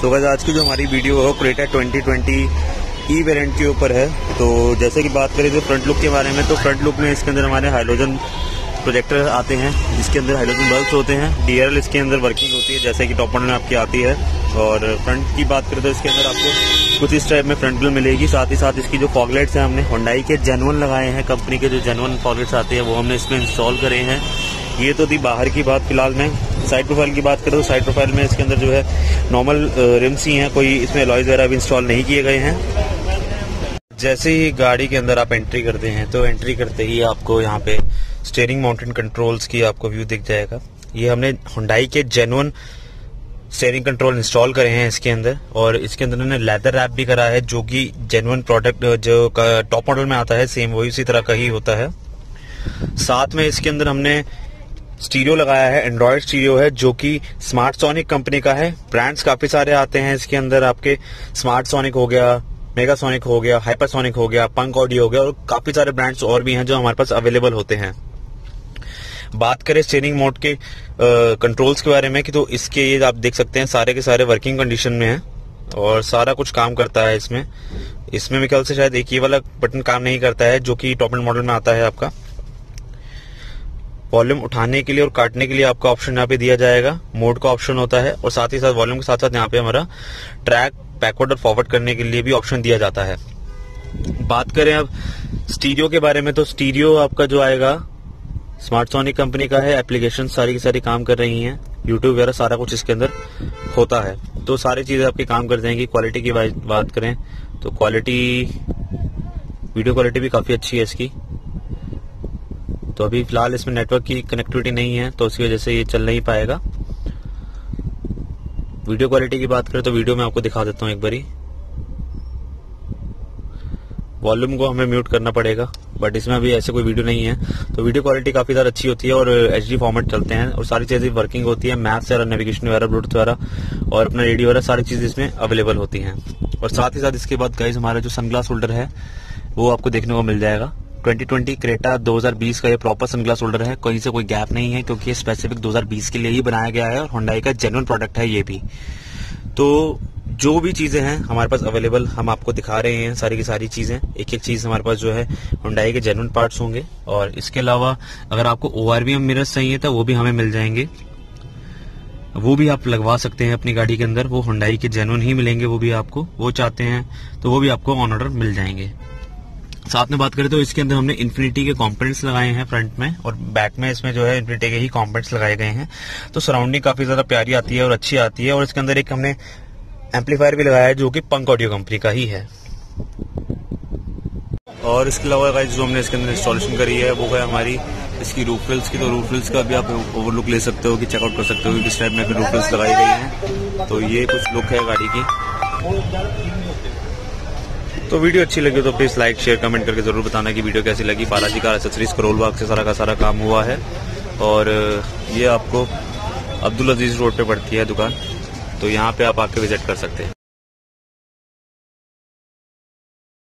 तो गाइस आज की जो हमारी वीडियो है क्रेटा 2020 ई वेरिएंट के ऊपर है। तो जैसे कि बात करें तो फ्रंट लुक के बारे में, तो फ्रंट लुक में इसके अंदर हमारे हाइड्रोजन प्रोजेक्टर आते हैं जिसके अंदर हाइड्रोजन बल्ब्स होते हैं। DRL इसके अंदर वर्किंग होती है जैसे कि टॉप मॉडल में आपकी आती है। और फ्रंट की बात करें तो इसके अंदर आपको कुछ इस टाइप में फ्रंट ग्रिल मिलेगी। साथ ही साथ इसकी जो फॉगलाइट्स हैं हमने हुंडई के जेन्युइन लगाए हैं, कंपनी के जो जेन्युइन फॉगलाइट्स आते हैं वो हमने इसमें इंस्टॉल करे हैं। ये तो थी बाहर की बात। फिलहाल में साइड प्रोफाइल की बात करें तो साइड प्रोफाइल में इसके अंदर जो है नॉर्मल रिम्स ही हैं, कोई इसमें अलॉयज वगैरह भी इंस्टॉल नहीं किए गए हैं। जैसे ही गाड़ी के अंदर आप एंट्री करते हैं तो एंट्री करते ही आपको यहाँ पे स्टीयरिंग माउंटेन कंट्रोल्स की आपको व्यू दिख जाएगा। ये हमने हुंडई के जेन्युइन स्टीयरिंग कंट्रोल इंस्टॉल करे हैं इसके अंदर, और इसके अंदर उन्होंने लेदर रैप भी करा है जो कि जेन्युइन प्रोडक्ट जो टॉप मॉडल में आता है सेम वही उसी तरह का ही होता है। साथ में इसके अंदर हमने स्टीरियो लगाया है, एंड्रॉयड स्टीरियो है जो कि स्मार्ट सोनिक कंपनी का है। ब्रांड्स काफी सारे आते हैं इसके अंदर, आपके स्मार्ट सोनिक हो गया, मेगा सोनिक हो गया, हाइपर सोनिक हो गया, पंक ऑडियो हो गया, और काफी सारे ब्रांड्स और भी हैं जो हमारे पास अवेलेबल होते हैं। बात करें स्टीयरिंग मोड के कंट्रोल्स के बारे में कि तो इसके ये आप देख सकते हैं सारे के सारे वर्किंग कंडीशन में हैं और सारा कुछ काम करता है इसमें। मेरे ख्याल से शायद एक ही वाला बटन काम नहीं करता है जो कि टॉप एंड मॉडल में आता है। आपका वॉल्यूम उठाने के लिए और काटने के लिए आपका ऑप्शन यहाँ पे दिया जाएगा, मोड का ऑप्शन होता है, और साथ ही साथ वॉल्यूम के साथ साथ यहाँ पे हमारा ट्रैक बैकवर्ड और फॉरवर्ड करने के लिए भी ऑप्शन दिया जाता है। बात करें अब स्टीरियो के बारे में, तो स्टीरियो आपका जो आएगा स्मार्ट सोनिक कंपनी का है। एप्लीकेशन सारी की सारी काम कर रही हैं, यूट्यूब वगैरह सारा कुछ इसके अंदर होता है, तो सारी चीजें आपकी काम कर जाएंगी। क्वालिटी की बात करें तो वीडियो क्वालिटी भी काफी अच्छी है इसकी। तो अभी फिलहाल इसमें नेटवर्क की कनेक्टिविटी नहीं है तो उसकी वजह से ये चल नहीं पाएगा। वीडियो क्वालिटी की बात करें तो वीडियो में आपको दिखा देता हूँ एक बारी। वॉल्यूम को हमें म्यूट करना पड़ेगा, बट इसमें अभी ऐसे कोई वीडियो नहीं है। तो वीडियो क्वालिटी काफी ज्यादा अच्छी होती है और HD फॉर्मेट चलते हैं और सारी चीजें वर्किंग होती है। मैप्स वगैरह, नेविगेशन वगैरह, ब्लूटूथ वगैरह और अपना रेडियो वगैरह सारी चीजें इसमें अवेलेबल होती हैं। और साथ ही साथ इसके बाद गाइस हमारा जो सनग्लास होल्डर है वो आपको देखने को मिल जाएगा। 2020 क्रेटा 2020 का ये प्रॉपर सनग्लास होल्डर है, कहीं से कोई गैप नहीं है क्योंकि ये स्पेसिफिक 2020 के लिए ही बनाया गया है और हुंडई का जेन्युइन प्रोडक्ट है ये भी। तो जो भी चीजें हैं हमारे पास अवेलेबल हम आपको दिखा रहे हैं, सारी की सारी चीजें, एक एक चीज हमारे पास जो है हुंडई के जेन्युइन पार्ट्स होंगे। और इसके अलावा अगर आपको ORVM मिरर्स चाहिए तो वो भी हमें मिल जाएंगे, वो भी आप लगवा सकते हैं अपनी गाड़ी के अंदर। वो हुंडई के जेन्युइन ही मिलेंगे, वो भी आपको, वो चाहते हैं तो वो भी आपको ऑन ऑर्डर मिल जाएंगे। साथ में बात करें तो इसके अंदर हमने इन्फिनिटी के कंपोनेंट्स लगाए हैं फ्रंट में, और बैक में इसमें जो है इन्फिनिटी के ही कंपोनेंट्स लगाए गए हैं। तो सराउंडिंग काफी ज्यादा प्यारी आती है और अच्छी आती है। और इसके अंदर एक हमने एम्पलीफायर भी लगाया है जो कि पंक ऑडियो कंपनी का ही है। और इसके अलावा गाइस जो हमने इसके अंदर इंस्टॉलेशन करी है वो है हमारी इसकी रूफ रिल्स की। तो रूफ रिल्स का भी आप ओवरलुक ले सकते हो कि चेकआउट कर सकते हो कि किस टाइप में रूफ रिल्स लगाई गई हैं। तो ये कुछ लुक है गाड़ी की। तो वीडियो अच्छी लगी तो प्लीज लाइक, शेयर, कमेंट करके जरूर बताना कि वीडियो कैसी लगी। बालाजी कार एक्सेसरीज, करोल बाग से सारा का सारा काम हुआ है और ये आपको अब्दुल अजीज रोड पे पड़ती है दुकान, तो यहाँ पे आप आके विजिट कर सकते हैं।